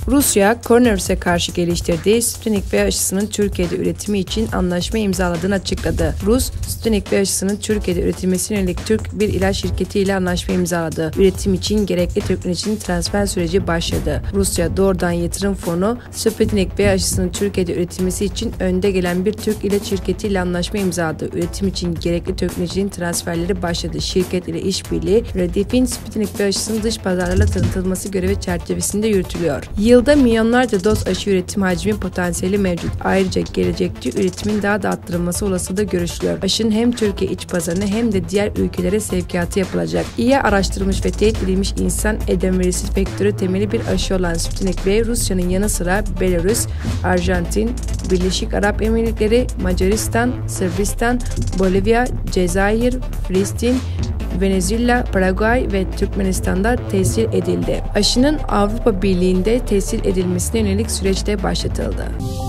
Rusya, koronavirüse karşı geliştirdiği Sputnik V aşısının Türkiye'de üretimi için anlaşma imzaladığını açıkladı. Rus, Sputnik V aşısının Türkiye'de üretilmesine yönelik Türk bir ilaç şirketi ile anlaşma imzaladı. Üretim için gerekli teknolojinin transfer süreci başladı. Rusya doğrudan yatırım fonu, Sputnik V aşısının Türkiye'de üretilmesi için önde gelen bir Türk ilaç şirketi ile anlaşma imzaladı. Üretim için gerekli teknolojinin transferleri başladı. Şirket ile işbirliği, Redif'in Sputnik V aşısının dış pazarlarla tanıtılması görevi çerçevesinde yürütülüyor. Yılda milyonlarca doz aşı üretim hacmi potansiyeli mevcut. Ayrıca gelecekte üretimin daha da arttırılması olasılığı görüşülüyor. Aşının hem Türkiye iç pazarına hem de diğer ülkelere sevkiyatı yapılacak. İyi araştırılmış ve teyit edilmiş insan adenovirüsü vektörü temeli bir aşı olan Sputnik V, Rusya'nın yanı sıra Belarus, Arjantin, Birleşik Arap Emirlikleri, Macaristan, Sırbistan, Bolivya, Cezayir, Filistin, Venezuela, Paraguay ve Türkmenistan'da tescil edildi. Aşının Avrupa Birliği'nde tescil edilmesine yönelik süreç de başlatıldı.